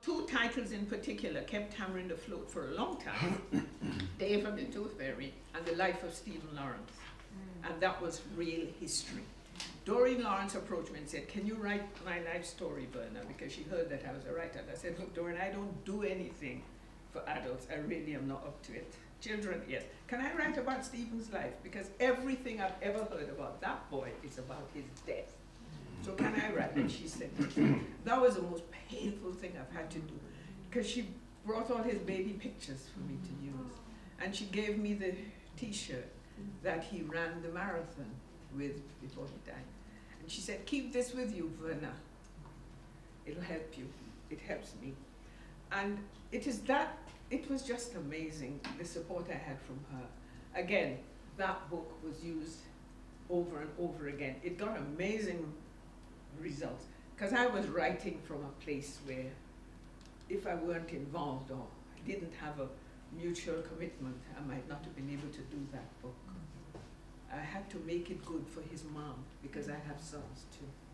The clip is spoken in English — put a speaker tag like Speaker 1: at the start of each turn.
Speaker 1: two titles in particular kept hammering the float for a long time. Dave and the Tooth Fairy and The Life of Stephen Lawrence. And that was real history. Doreen Lawrence approached me and said, can you write my life story, Verna? Because she heard that I was a writer. And I said, look, Doreen, I don't do anything for adults. I really am not up to it. Children, yes. Can I write about Stephen's life? Because everything I've ever heard about that boy is about his death. So can I write? And she said, that was the most painful thing I've had to do. Because she brought all his baby pictures for me to use. And she gave me the T-shirt that he ran the marathon with before he died. And she said, keep this with you, Verna. It'll help you. It helps me. And it was just amazing, the support I had from her. Again, that book was used over and over again. It got amazing results, because I was writing from a place where if I weren't involved or I didn't have a mutual commitment, I might not have been able to do that book. I had to make it good for his mom, because I have sons too.